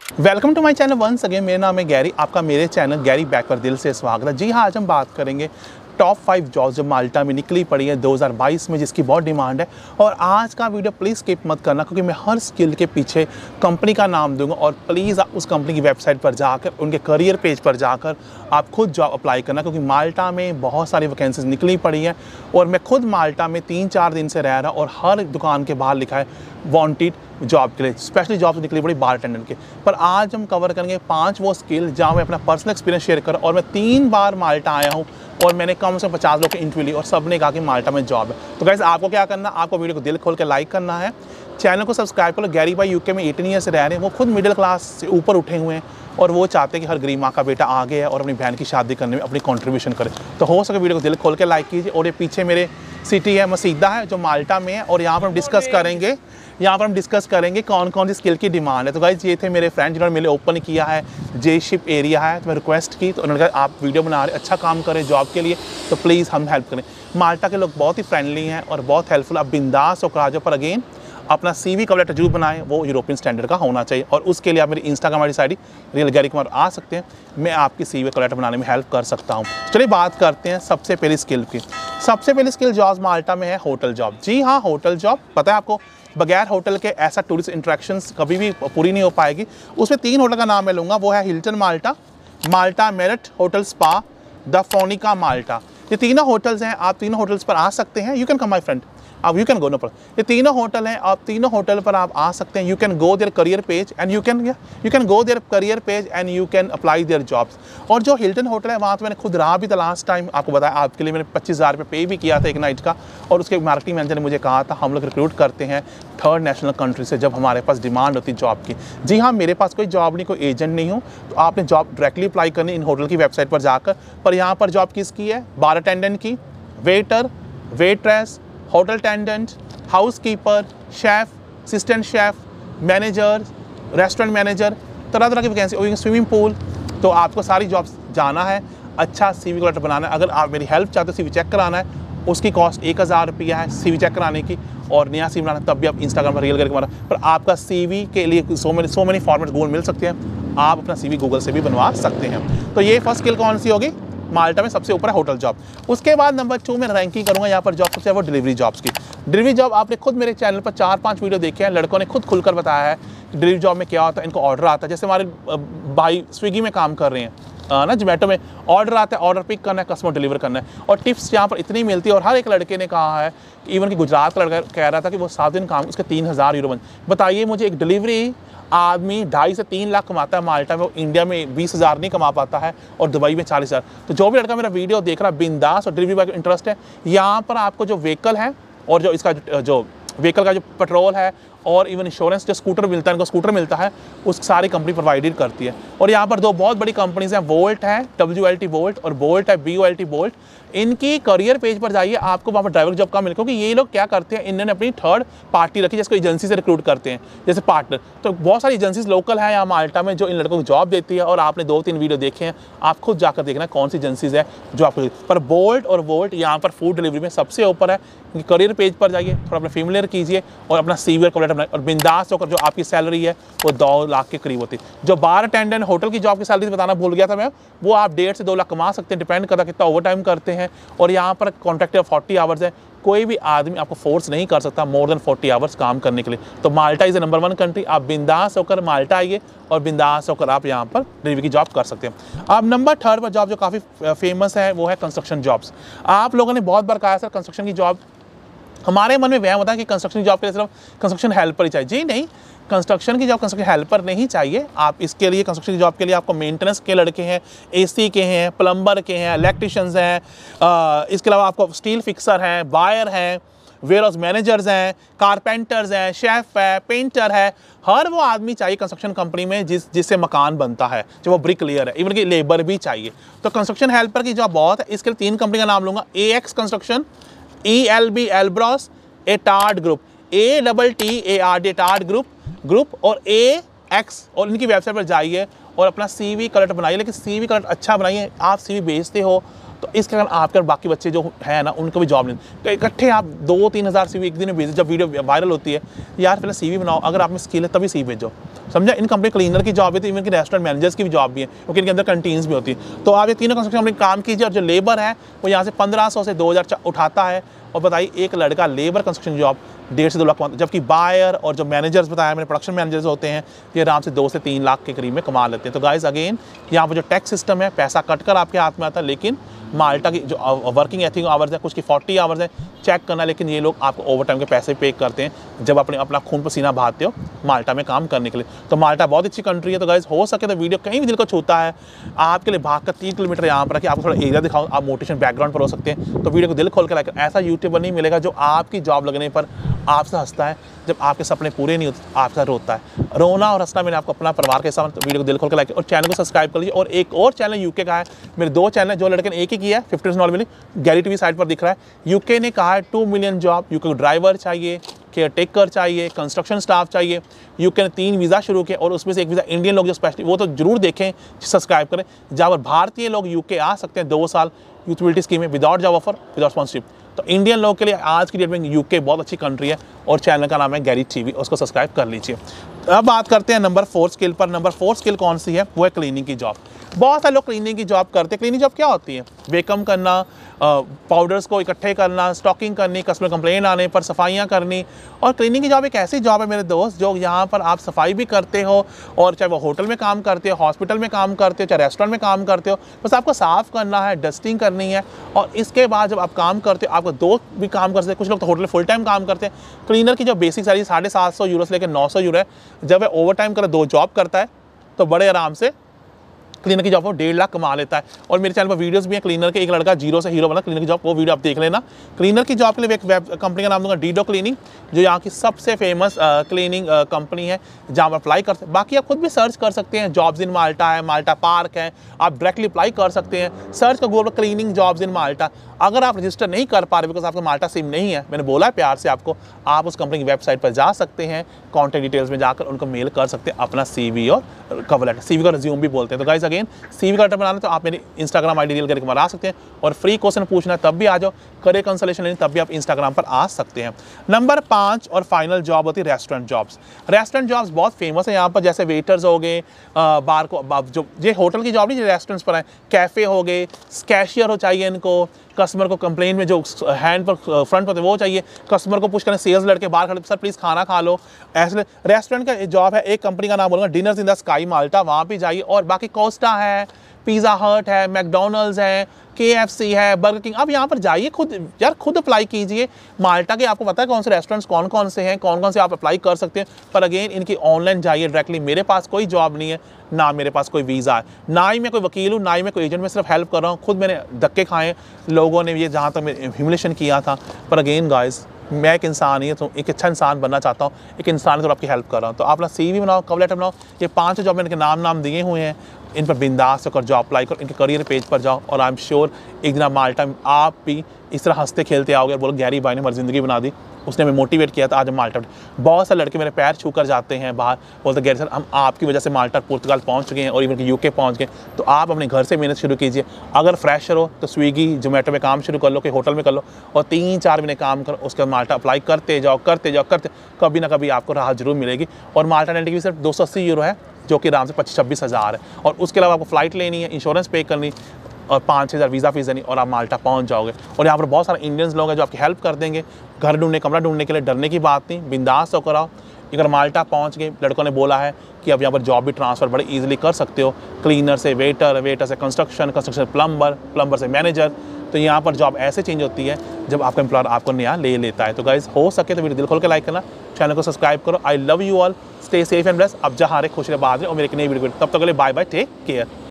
Welcome to my channel once again. मेरा नाम है गैरी, आपका मेरे चैनल गैरी बैक पर दिल से स्वागत है। जी हाँ, आज हम बात करेंगे टॉप 5 जॉब्स जो माल्टा में निकली पड़ी है 2022 में, जिसकी बहुत डिमांड है। और आज का वीडियो प्लीज़ स्किप मत करना, क्योंकि मैं हर स्किल के पीछे कंपनी का नाम दूंगा। और प्लीज़ आप उस कंपनी की वेबसाइट पर जाकर, उनके करियर पेज पर जाकर आप खुद जॉब अप्लाई करना, क्योंकि माल्टा में बहुत सारी वैकेंसीज निकली पड़ी हैं। और मैं खुद माल्टा में 3-4 दिन से रह रहा हूँ और हर दुकान के बाहर लिखा है वांटेड जॉब के लिए, स्पेशली जॉब निकली पड़ी बार अटेंडेंट के। पर आज हम कवर करेंगे 5 वो स्किल जहाँ मैं अपना पर्सनल एक्सपीरियंस शेयर कर। और मैं 3 बार माल्टा आया हूँ और मैंने कम से कम 50 लोग की इंटरव्यू ली और सब ने कहा कि माल्टा में जॉब है। तो गाइस, आपको क्या करना, आपको वीडियो को दिल खोल के लाइक करना है, चैनल को सब्सक्राइब करो। गैरी भाई यूके में 18 ईयर से रह रहे हैं, वो खुद मिडिल क्लास से ऊपर उठे हुए हैं और वो चाहते हैं कि हर गरीब माँ का बेटा आगे है और अपनी बहन की शादी करने में अपनी कंट्रीब्यूशन करे। तो हो सके वीडियो को दिल खोल के लाइक कीजिए। और ये पीछे मेरे सिटी है मसीदा है जो माल्टा में है, और यहाँ पर हम डिस्कस करेंगे कौन कौन सी स्किल की डिमांड है। तो गाइस, ये थे मेरे फ्रेंड जिन्होंने मेरे ओपन किया है, जे शिप एरिया है, तो मैं रिक्वेस्ट की, तो उन्होंने कहा आप वीडियो बना रहे अच्छा काम करें जॉब के लिए, तो प्लीज़ हम हेल्प करें। माल्टा के लोग बहुत ही फ्रेंडली हैं और बहुत हेल्पफुल। आप बिंदास होकर आ जाओ, पर अगेन अपना CV कवर लेटर जरूर बनाएं, वो यूरोपियन स्टैंडर्ड का होना चाहिए। और उसके लिए आप मेरी इंस्टाग्राम वाली साइड रियल गैरी कुमार आ सकते हैं, मैं आपकी CV कवर लेटर बनाने में हेल्प कर सकता हूँ। चलिए बात करते हैं सबसे पहली स्किल की। सबसे पहली स्किल जॉब माल्टा में है होटल जॉब। जी हाँ, होटल जॉब। पता है आपको, बगैर होटल के ऐसा टूरिस्ट इंटरेक्शंस कभी भी पूरी नहीं हो पाएगी। उसमें 3 होटल का नाम मैं लूँगा, वो है Hilton Malta, Malta Marriott hotel spa, the Phoenicia Malta. ये तीनों होटल्स हैं, आप तीनों होटल्स पर आ सकते हैं। You can come my friend, अब you can go no problem. ये तीनों होटल हैं, आप तीनों होटल पर आप आ सकते हैं। You can go their career page and you can go their career page and you can apply their jobs. और जो हिल्टन होटल है वहाँ तो मैंने खुद रहा भी था लास्ट टाइम, आपको बताया आपके लिए मैंने 25,000 रुपये पे भी किया था एक नाइट का। और उसके मार्केटिंग मैनेजर ने मुझे कहा था हम लोग रिक्रूट करते हैं 3rd नेशनल कंट्री से जब हमारे पास डिमांड होती है जॉब की। जी हाँ, मेरे पास कोई जॉब नहीं, कोई एजेंट नहीं हूँ, तो आपने जॉब डायरेक्टली अप्लाई करनी इन होटल की वेबसाइट पर जाकर। पर यहाँ पर जॉब किसकी है? बार अटेंडेंट की, waiter, waitress, hotel attendant, housekeeper, chef, assistant chef, manager, restaurant manager, तरह तरह की वैकेंसी, स्विमिंग पूल। तो आपको सारी जॉब्स जाना है, अच्छा CV कवर लेटर बनाना है। अगर आप मेरी हेल्प चाहते हो CV चेक कराना है, उसकी कॉस्ट 1000 रुपया है CV चेक कराने की, और नया CV बनाना तब भी आप इंस्टाग्राम पर रियल करके मारा। पर आपका CV के लिए सो मेनी फॉर्मेट गूगल मिल सकते हैं, आप अपना CV गूगल से भी बनवा सकते हैं। तो ये फर्स्ट स्किल कौन सी होगी? माल्टा में सबसे ऊपर है होटल जॉब। उसके बाद नंबर 2 में रैंकिंग करूंगा यहाँ पर जॉब सबसे, वो डिलीवरी जॉब्स की। डिलीवरी जॉब आपने खुद मेरे चैनल पर 4-5 वीडियो देखे हैं, लड़कों ने खुद खुलकर बताया है कि डिलीवरी जॉब में क्या होता है। इनको ऑर्डर आता है, जैसे हमारे भाई स्विगी में काम कर रहे हैं ना, जोमेटो में ऑर्डर आता है, ऑर्डर पिक करना है, कस्टमर डिलीवर करना है। और टिप्स यहाँ पर इतनी मिलती है। और हर एक लड़के ने कहा है, इवन कि गुजरात का लड़का कह रहा था कि वो 7 दिन काम, उसके 3000 यूरो बन। बताइए मुझे, एक डिलीवरी आदमी 2.5 से 3 लाख कमाता है माल्टा में, वो इंडिया में 20,000 नहीं कमा पाता है और दुबई में 40,000। तो जो भी लड़का मेरा वीडियो देख रहा है, बिंदास और डिलीवरी बॉय का इंटरेस्ट है, यहाँ पर आपको जो व्हीकल है और जो इसका जो व्हीकल का जो पेट्रोल है और इवन इंश्योरेंस, जो स्कूटर मिलता है, इनको स्कूटर मिलता है, उस सारी कंपनी प्रोवाइडेड करती है। और यहाँ पर 2 बहुत बड़ी कंपनीज हैं, वोल्ट है WLT वोल्ट और बोल्ट है BOLT बोल्ट। इनकी करियर पेज पर जाइए, आपको वहाँ पर ड्राइवर जॉब का मिले, क्योंकि ये लोग क्या करते हैं, इन्होंने अपनी 3rd पार्टी रखी जिसको एजेंसी से रिक्रूट करते हैं, जैसे पार्टनर। तो बहुत सारी एजेंसीज लोकल है यहाँ माल्टा में जो इन लड़कों को जॉब देती है। और आपने 2-3 वीडियो देखे हैं, आप खुद जाकर देखना कौन सी एजेंसीज है जो आपको। पर बोल्ट और वोल्ट यहाँ पर फूड डिलीवरी में सबसे ऊपर है। करियर पेज पर जाइए, थोड़ा अपना फेमिलियर कीजिए और अपना CV कवर लेटर बनाइए, और बिंदास होकर जो आपकी सैलरी है वो 2 लाख के करीब होती है। जो बार अटेंडेंट होटल की जॉब की सैलरी बताना भूल गया था मैं, वो आप 1.5 से 2 लाख कमा सकते हैं, डिपेंड करता है कितना ओवर टाइम करते हैं। और यहाँ पर कॉन्ट्रैक्ट 40 आवर्स है, कोई भी आदमी आपको फोर्स नहीं कर सकता मोर देन 40 आवर्स काम करने के लिए। तो माल्टा इज़ नंबर 1 कंट्री। आप बिंदास होकर माल्टा आइए और बिंदास होकर आप यहाँ पर डिलीवरी की जॉब कर सकते हैं। अब नंबर 3 पर जॉब जो काफ़ी फेमस है वो है कंस्ट्रक्शन जॉब्स। आप लोगों ने बहुत बार कहा सर कंस्ट्रक्शन की जॉब, हमारे मन में वह होता है कि कंस्ट्रक्शन जॉब के लिए सिर्फ कंस्ट्रक्शन हेल्पर ही चाहिए। जी नहीं, कंस्ट्रक्शन की जॉब कंस्ट्रक्शन हेल्पर नहीं चाहिए। आप इसके लिए कंस्ट्रक्शन की जॉब के लिए आपको मेंटेनेंस के लड़के हैं, AC के हैं, प्लम्बर के हैं, इलेक्ट्रिशियंस हैं, इसके अलावा आपको स्टील फिक्सर हैं, बायर हैं, वेयरहाउस मैनेजर्स हैं, कारपेंटर्स हैं, शेफ़ है, पेंटर है। हर वो आदमी चाहिए कंस्ट्रक्शन कंपनी में जिससे मकान बनता है, जो वो ब्रिक लेयर है, इवन कि लेबर भी चाहिए। तो कंस्ट्रक्शन हेल्पर की जॉब बहुत है। इसके लिए 3 कंपनी का नाम लूँगा, AX construction, ELB Elbros, Attard group, ATTARD Attard group और AX। और इनकी वेबसाइट पर जाइए और अपना CV कवर लेटर बनाइए, लेकिन CV कवर लेटर अच्छा बनाइए। आप CV भेजते हो तो तो इसके कारण आपके बाकी बच्चे जो है ना उनको भी जॉब नहीं, तो इकट्ठे आप 2-3 हज़ार CV एक दिन में भेजो। जब वीडियो वायरल होती है यार पहले CV बनाओ, अगर आप में स्किल है तभी CV भेजो, समझा। इन कंपनी क्लीनर की जॉब है तो इवन की रेस्टोरेंट मैनेजर्स की भी जॉब भी है, क्योंकि इनके अंदर कैंटीन्स भी होती है। तो आप ये तीनों कंस्ट्रक्शन कंपनी काम कीजिए और जो लेबर है वो यहाँ से 1500 से 2000 उठाता है। और बताइए एक लड़का लेबर कंस्ट्रक्शन जॉब 1.5 से 2 लाख कमाता, जबकि बायर और जो मैनेजर्स बताया मैंने प्रोडक्शन मैनेजर्स होते हैं ये आराम से 2 से 3 लाख के करीब में कमा लेते हैं। तो गाइस अगेन यहाँ पर जो टैक्स सिस्टम है पैसा कट कर आपके हाथ में आता है, लेकिन माल्टा की जो वर्किंग एथिक आवर्स है कुछ की 40 आवर्स है चेक करना, लेकिन ये लोग आपको ओवर टाइम के पैसे पे करते हैं जब अपना खून पसीना बहाते हो माल्टा में काम करने के लिए। तो माल्टा बहुत अच्छी कंट्री है। तो गाइस हो सके तो वीडियो कहीं भी दिल को छूता है आपके लिए भाग कर 3 किलोमीटर यहाँ पर कि आपको थोड़ा एरिया दिखाओ, आप मोटिवेशन बैकग्राउंड पर हो सकते हैं, तो वीडियो को दिल खोल कर लाइक। ऐसा यूट्यूबर नहीं मिलेगा जो आपकी जॉब लगने पर आपसे हंसता है, जब आपके सपने पूरे नहीं होते आपसे रोता है। रोना और हंसना मैंने आपको अपना परिवार के साथ, तो वीडियो को दिल खोल कर लाइक और चैनल को सब्सक्राइब कर लीजिए। और एक और चैनल यूके का है, मेरे 2 चैनल जो लड़के ने एक ही किया है, 50 नॉट मिली गैरी टीवी साइट पर दिख रहा है। यूके ने कहा है 2 मिलियन जॉब, यूके को ड्राइवर चाहिए, केयर टेकर चाहिए, कंस्ट्रक्शन स्टाफ चाहिए। यूके ने 3 वीज़ा शुरू किए और उसमें से एक वीज़ा इंडियन लोग जो स्पेशली वो तो जरूर देखें, सब्सक्राइब करें, जहाँ पर भारतीय लोग यूके आ सकते हैं 2 साल यूटिलिटी स्कीम में without job offer without sponsorship. तो इंडियन लोगों के लिए आज की डेट में यूके बहुत अच्छी कंट्री है और चैनल का नाम है गैरी टीवी, उसको सब्सक्राइब कर लीजिए। अब बात करते हैं नंबर 4 स्किल पर। नंबर 4 स्किल कौन सी है? वो है क्लीनिंग की जॉब। बहुत सारे लोग क्लीनिंग की जॉब करते हैं। क्लीनिंग जॉब क्या होती है? वेकम करना, पाउडर्स को इकट्ठे करना, स्टॉकिंग करनी, कस्टमर कंप्लेन आने पर सफाइयाँ करनी। और क्लीनिंग की जॉब एक ऐसी जॉब है मेरे दोस्त जो यहाँ पर आप सफाई भी करते हो, और चाहे वो होटल में काम करते हो, हॉस्पिटल में काम करते हो, चाहे रेस्टोरेंट में काम करते हो, बस आपको साफ़ करना है, डस्टिंग करनी है। और इसके बाद जब आप काम करते हो आपको 2 भी काम कर सकते हैं। कुछ लोग तो होटल फुल टाइम काम करते हैं। क्लीनर की जो बेसिक सैलरी 750 यूरो से लेकर 900 यूरो है। जब वह ओवर टाइम कर 2 जॉब करता है तो बड़े आराम से क्लीनर की जॉब वो 1.5 लाख कमा लेता है। और मेरे चैनल पर वीडियोस भी हैं क्लीनर के, एक लड़का 0 से हीरो बना क्लीनर की जॉब, वो वीडियो आप देख लेना। क्लीनर की जॉब के लिए एक वेब कंपनी का नाम दूंगा, डीडो क्लीनिंग, जो यहाँ की सबसे फेमस क्लीनिंग कंपनी है जहाँ पर अप्लाई कर सकते। बाकी आप खुद भी सर्च कर सकते हैं, जॉब्स इन माल्टा है, माल्टा पार्क है, आप डायरेक्टली अप्लाई कर सकते हैं। सर्च का गूगल पर क्लीनिंग जॉब्स इन माल्टा। अगर आप रजिस्टर नहीं कर पा रहे बिकॉज आपका माल्टा सिम नहीं है, मैंने बोला है प्यार से आपको, आप उस कंपनी की वेबसाइट पर जा सकते हैं, कॉन्टैक्ट डिटेल्स में जाकर उनको मेल कर सकते हैं अपना CV और कवर लेटर, CV का रिज्यूम भी बोलते हैं। तो गाइस अगेन CV का लेटर बनाना तो आप मेरी इंस्टाग्राम ID डील करके बना सकते हैं, और फ्री क्वेश्चन पूछना है तब भी आ जाओ, करियर कंसल्टेशन लेनी तब भी आप इंस्टाग्राम पर आ सकते हैं। नंबर 5 और फाइनल जॉब होती है रेस्टोरेंट जॉब्स। रेस्टोरेंट जॉब्स बहुत फेमस है यहाँ पर, जैसे वेटर्स हो गए, बार को जो ये होटल की जॉब नहीं, जो रेस्टोरेंट्स पर है, कैफ़े हो गए, कैशियर हो चाहिए इनको, कस्टमर को कंप्लेन में जो हैंड पर फ्रंट पर वो चाहिए, कस्टमर को पुश करने, सेल्स लड़के बाहर खड़े, सर प्लीज़ खाना खा लो। ऐसे रेस्टोरेंट का जॉब है, एक कंपनी का नाम बोलूँगा Diners in the Sky Malta, वहाँ पे जाइए। और बाकी कोस्टा है, पिज़्ज़ा हट है, मैकडोनल्ड्स है, KFC है, बर्गर किंग, आप यहाँ पर जाइए, खुद अप्लाई कीजिए। माल्टा के आपको पता है कौन से रेस्टोरेंट्स कौन कौन से हैं, कौन कौन से आप अप्लाई कर सकते हैं। पर अगेन इनकी ऑनलाइन जाइए डायरेक्टली। मेरे पास कोई जॉब नहीं है, ना मेरे पास कोई वीज़ा है, ना ही मैं कोई वकील हूँ, ना ही मैं कोई एजेंट, में सिर्फ हेल्प कर रहा हूँ। खुद मैंने धक्के खाए लोगों ने, ये जहाँ तक मैं ह्यूमिलेशन किया था। पर अगेन गाइस मैं एक इंसान ही तो एक अच्छा इंसान बनना चाहता हूँ, एक इंसान तो आपकी हेल्प कर रहा हूँ। तो आप अपना CV बनाओ, कवर लेटर बनाओ। ये 5 जॉब मैंने नाम दिए हुए हैं, इन पर बिंदास होकर जॉब अप्लाई करो, इनके करियर पेज पर जाओ, और आई एम श्योर एक दिन आप माल्टा आप भी इस तरह हंसते खेलते आओगे और बोलो गैरी भाई ने हमारी ज़िंदगी बना दी, उसने हमें मोटिवेट किया था, आज हम माल्टा। बहुत सारे लड़के मेरे पैर छू कर जाते हैं बाहर, बोलते गैरी सर हम आपकी वजह से माल्टा पुर्तगाल पहुंच चुके हैं और इवन यूके पहुंच गए। तो आप अपने घर से मेहनत शुरू कीजिए। अगर फ्रेशर हो तो स्विगी जोमेटो में काम शुरू कर लो, कि होटल में कर लो, और 3-4 महीने काम करो, उसके बाद माल्टा अप्लाई करते जाओ, कभी ना कभी आपको राहत जरूर मिलेगी। और माल्टा एंट्री की सिर्फ 280 यूरो है, जो कि आराम से 25-26 हज़ार है। और उसके अलावा आपको फ़्लाइट लेनी है, इंश्योरेंस पे करनी, और 5-6 हज़ार वीज़ा फीस देनी, और आप माल्टा पहुंच जाओगे। और यहाँ पर बहुत सारे इंडियंस लोग हैं जो आपकी हेल्प कर देंगे, घर ढूंढने, कमरा ढूंढने के लिए डरने की बात नहीं, बिंदास होकर आओ। अगर माल्टा पहुंच गए, लड़कों ने बोला है कि अब यहाँ पर जॉब भी ट्रांसफ़र बड़े ईजिली कर सकते हो, क्लीनर से वेटर, वेटर से कंस्ट्रक्शन से प्लम्बर से मैनेजर। तो यहाँ पर जॉब ऐसे चेंज होती है जब आपका एम्प्लॉयर आपको नया ले लेता है। तो गाइस हो सके तो वीडियो दिल खोल के लाइक करना, चैनल को सब्सक्राइब करो। I love you all, stay safe and blessed. अब जहाँ रहे खुश रहे, बाहर रहे, और मेरे एक नई वीडियो, तब तक के लिए बाय बाय, टेक केयर।